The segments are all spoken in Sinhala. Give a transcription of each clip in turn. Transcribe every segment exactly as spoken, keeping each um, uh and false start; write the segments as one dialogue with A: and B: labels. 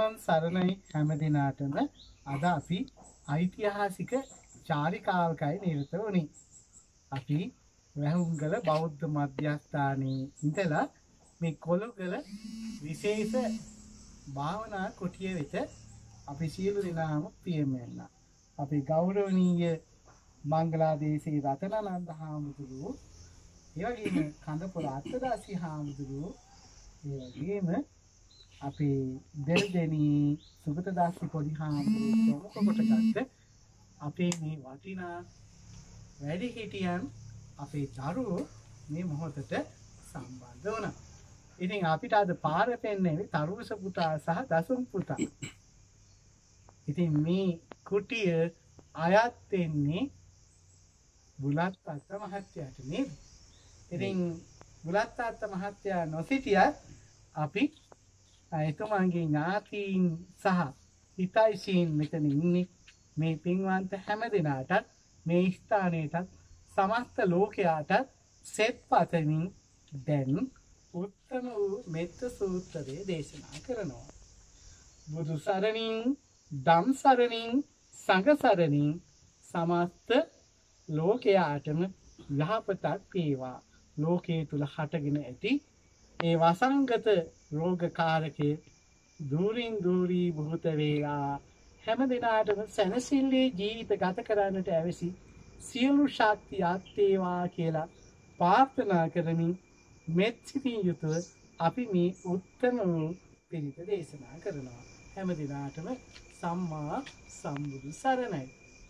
A: තෙරුවන් සරණයි හැම දිනාටම. අද අපි ඓතිහාසික චාරිකාවකයි නිරත වුණේ. අපි වැහුම්ගල බෞද්ධ මධ්‍යස්ථානයේ ඉඳලා මේ කොළගල විශේෂ භාවනා කුටිය වෙත අපි සියලු දෙනාම පියමෙන්න. අපි ගෞරවනීය මංගලාදේශී රතනානන්ද හාමුදුරුවෝ, ඒ වගේම කඳපුර අත්තදාසි හාමුදුරුවෝ, ඒ වගේම අපේ දෙල්දෙනී සුගතදාසි පොඩි හාමුදුරුවෝ ප්‍රමුඛ කොටගත්ත අපේ මේ වටිනා වැඩිහිටියන් අපේ දරුවෝ මේ මොහොතට සම්බන්ධ වුණා. ඉතින් අපිට අද පාර පෙන්නේ තරුවස පුතා සහ දසුන් පුතා. ඉතින් මේ කුටිය අයත් වෙන්නේ බුලත් අත්ත මහත්තයාට නේද? ඉතින් බුලත් අත්ත මහත්තයා නොසිටියත් අපි එතුමාගේ ඥාතීන් සහ හිතයිසීන් මෙතන ඉන්නේ. මේ පින්වන්ත හැම දිනාටත් මේ ස්ථානයටත් සමස්ත ලෝකයාටත් සෙත් පතමින් දැන් උත්තම වූ මෙත්ත සූත්‍රය දේශනා කරනවා. බුදු සරණින්, ධම් සරණින්, සංඝ සරණින් සමස්ත ලෝකයාටම යහපතක් වේවා. ලෝකයේ තුල හටගෙන ඇති ඒ වසංගත රෝගකාරකයේ දුරින් දුරී බුත වේවා. හැම දිනාටම සැනසෙල්ලේ ජීවිත ගත කරන්නට අවශ්‍ය සියලු ශක්තියක් වේවා කියලා ප්‍රාර්ථනා කරමින් මෙත් සිතින් යුතුව අපි මේ උත්තම වූ පිරිත දේශනා කරනවා. හැම දිනාටම සම්මා සම්බුදු සරණයි.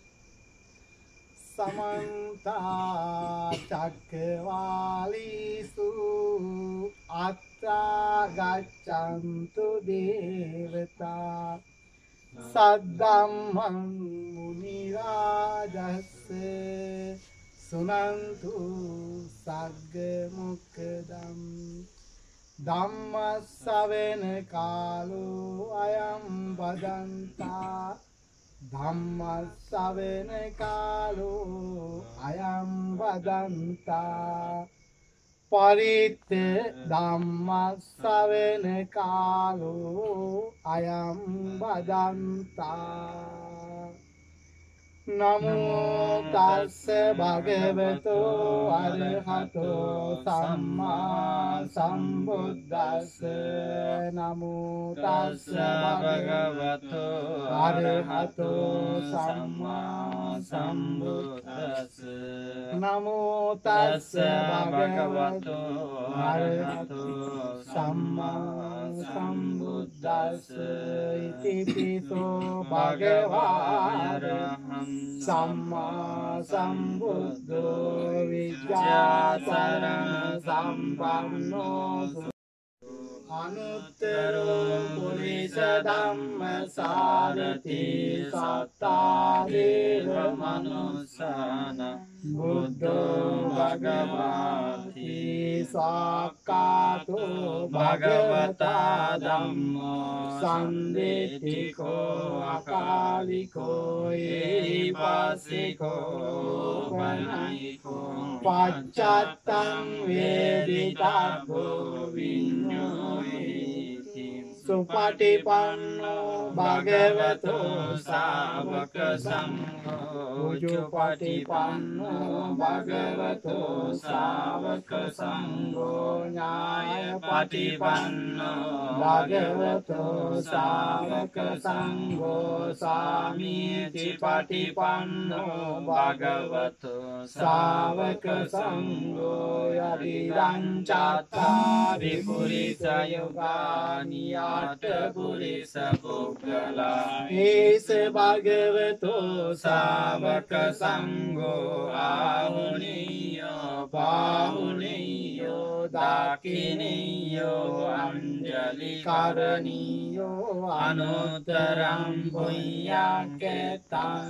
A: සමන්ත චක්කවාලීසු අත්‍රා ගච්ඡන්තු දේවතා සද්දම්මං මුනි රාජස්ස සුනන්තු සග්ග මොක්ඛදම් ධම්ම ශ්‍රවණ කාලෝ අයං බදන්තා ධම්ම ශ්‍රවණ කාලෝ අයං බදන්තා පරිත්ත ධම්ම ශ්‍රවණ කාලෝ අයං බදන්තා. නමෝ තස්ස භගවතෝ අරහතෝ සම්මා සම්බුද්දස්ස. නමෝ තස්ස භගවතෝ අරහතෝ සම්මා සම්බුද්දස්ස. නමෝ තස්ස භගවතෝ අරහතෝ සම්මා සම්බුද්දස්ස. ඉතිපිසෝ භගවා සම්මා සම්බුද්ධෝ විද්‍යාසරණ සම්පන්නෝ අනුත්තරෝ පුරිස ධම්ම සාරති සත්තා දේව මනුස්සාන බුද්ධෝ භගවාති සාක්කාතෝ භගවතා ධම්මෝ සම්දෙත්තිකෝ අකාලිකෝ ඒහිපස්සිකෝ වනයිකෝ පච්චත්තං වේදිතබ්බෝ විඤ්ඤෝ සුපටිපන්නෝ භගවතෝ ශාවක සංඝෝ උජුපටිපන්නෝ භගවතෝ ශාවක සංඝෝ ඥායපටිපන්නෝ භගවතෝ ශාවක සංඝෝ සාමීචි පටිපන්නෝ භගවතෝ ශාවක සංඝෝ යදිදං චත්තාරි පුරිස යුගානි අට පුරිස පුද්ගලා ඒස භගවතෝ ශාවක සංඝෝ ආහුනීයෝ පාහුනීයෝ දාකිනීයෝ අංජලි කරණීයෝ අනුතරං පුඤ්ඤක්ඛෙතං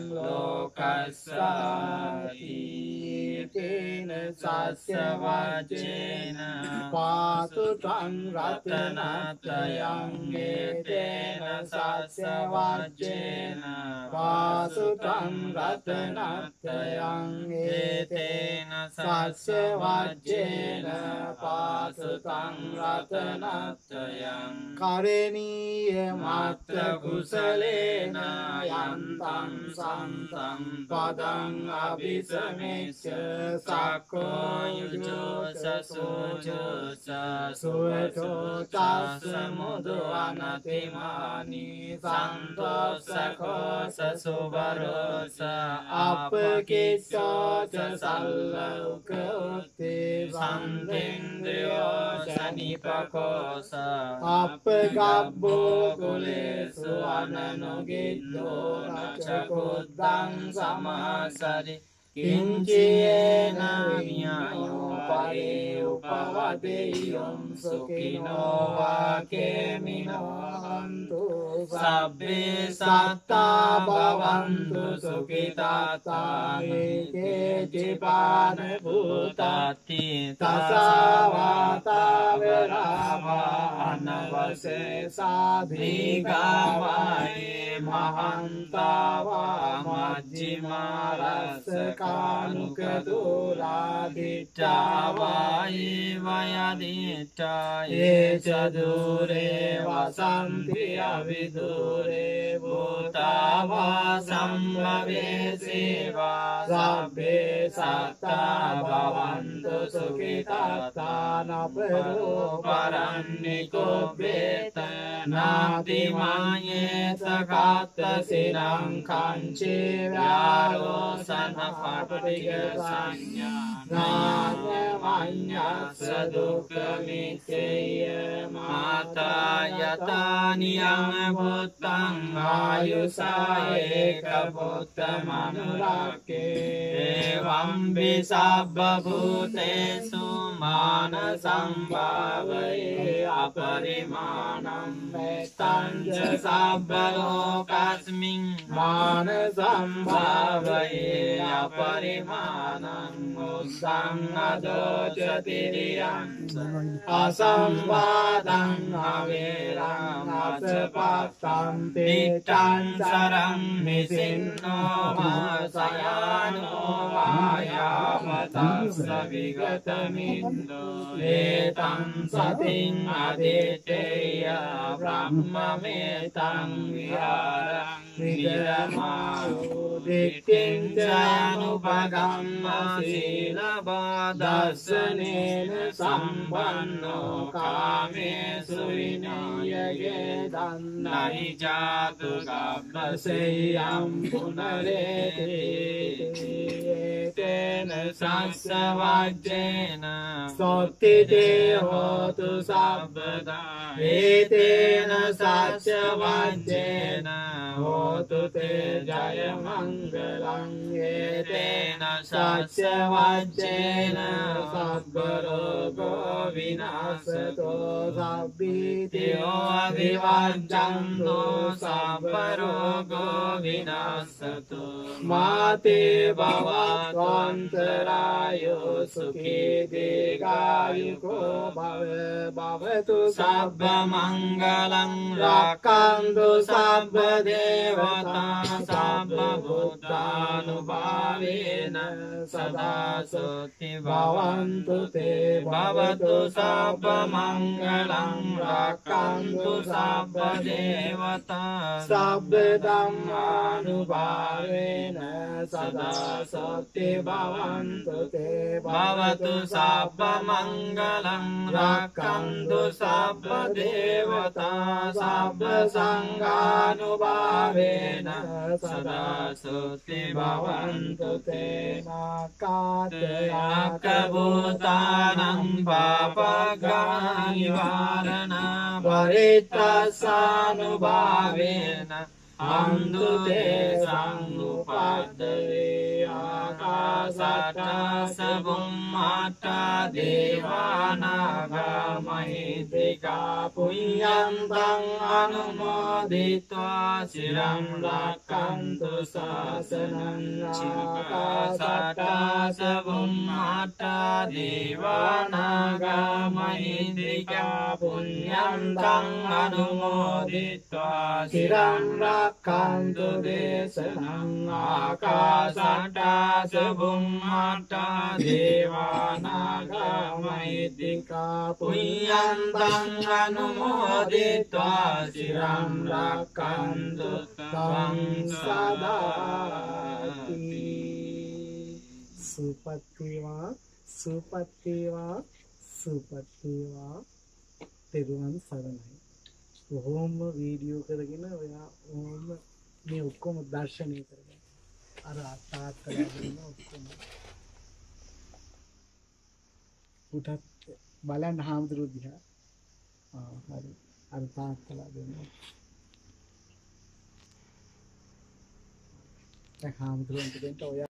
A: ලෝකස්සාති. තේන සස්ස වජ්ජේන පාතු තං රතනත්‍රයං ඒතේන සස්ස වජ්ජේන පාතු තං රතනත්‍රයං ඒතේන සස්ස වජ්ජේන පාසුතං රතනත්‍රයං කරණීය මත්ත කුසලේන යන්තං සන්තං පදං අபிසමෙච්ච සක්කෝ යුජෝ සසෝජෝ සසුවචෝ තස්ස මුදු අනතිමානි සන්තෝසකෝ සසුබරෝස අපකිස්සෝ ච සල්ලෞක උත්ති සන්තේන්ද්‍රයෝ සනිපකෝස අපගබ්බෝ කුලේසු අනනුගිද්දෝ නචකුද්දං සමාසරි කිංචේන විඤ්ඤායෝ පරේ උපවදෙය්‍යං සුඛිනෝ වාකේමිනෝ හන්තු සබ්බේ සත්තා භවන්තු සුඛිතාතා ඒකේ චිපාන භූතාති තසවාතා වේරාවා අනවසේසා දීඝාවායේ මහන්තාවා මජ්ජිමා රස කානුක දුරාදිච්ඡාවායි වයදිච්ඡා ඒච දුරේ වසන්ති අවිදුරේ භූතාවා සම්භවේ සේවා සබ්බේ සත්තා භවන්තු සුඛිතාතා නපරෝ පරන්නිකෝ බේත නාති මායේ සකත් සිරං කංචේ ව්‍යාරෝසන පටිග සංඥා නාඤ්ඤමඤ්ඤස්ස දුක්ඛ මිච්ඡේය මාතා යතානියං පුත්තං ආයුසා ඒක පුත්තමනුරක්කේ එවං විසබ්බ භූතේසු මාන සම්භාවයේ අපරිමාණං මෙත්තං සබ්බ ලෝකස්මින් මාන සම්භාවයේ අපරිමාණං උස්සං අදෝචතිරියං අසම්බාධං අවේරං අසපත්තං තිට්ඨං සරං මිසින්නෝ මාසයානෝ වායාමතස්ස විගතමින්දෝ ඒතං සතින් අදිත්තේය බ්‍රහ්මමේතං විහාරං විරමායෝ දිට්ඨිං ජානුපගම්ම සීලබාදස්සනේන සම්පන්නෝ කාමේසු විනයයේ දන්නයි ජාතු ගබ්බසෙයම් පුනරේති තේන සස්ස වජ්ජේන සොත්ති තේ හෝතු සබ්බදා ඒතේන සස්ස වජ්ජේන හෝතු තේ ජය මංගලං ඒතේන සස්ස වජ්ජේන සබ්බ රෝගෝ විනාශතෝ සබ්බීතියෝ අවිවජ්ජන්තෝ සබ්බ රෝගෝ විනාශතෝ මාතේ භවත්වන්තරායෝ සුඛී දීඝායුකෝ භව භවතු සබ්බ මංගලං රක්ඛන්තු සබ්බ දේවතා සබ්බ බුද්ධානුභාවේන සදා සොත්ති භවන්තු තේ භවතු සබ්බ මංගලං රක්ඛන්තු සබ්බ දේවතා සබ්බ ධම්මානුභාවේන සදා සොත්ති භවන්තු තේ භවතු සබ්බ මංගලං රක්ඛන්තු සබ්බ දේවතා සබ්බ සංඝානුභාවේන සදා සොත්ති භවන්තු තේ නාකාතයාක භූතානං පාපග්ගානි වාරණා පරිත්තස්සානුභාවේන අන්දුතේ සංඋපද්දවේ ආකාසට්ටා සබුම්මාට්ටා දේවානාගා මහිද්దికා පුඤ්ඤන්තං අනුමෝදිत्वा සිරං රක්ඛන්තු ශාසනං ආකාසට්ටා සබුම්මාට්ටා දේවානාගා මහිද්దికා පුඤ්ඤන්තං අනුමෝදිत्वा සිරං රක්ඛන්තු දේශනං ආකාශට්ටා ච බුම්මට්ටා දේවානාගා මහිද්దికා පුඤ්ඤන්තං අනුමෝදිत्वा চিරං රක්ඛන්තු तं සදාති
B: සුපත්තිවා සුපත්තිවා සුපත්තිවා තෙරුවන් සරණයි. කොහොම වීඩියෝ කරගෙන ඔයා ඕම මේ ඔක්කොම දර්ශනය කරගෙන අර තාත්තලා දෙන්න ඔක්කොම උටත් බලන්න හාමුදුරුවෝ දිහා. ආ හරි අර තාත්තලා දෙන්න දැන් හාමුදුරුවන්ට දෙන්න ඔයා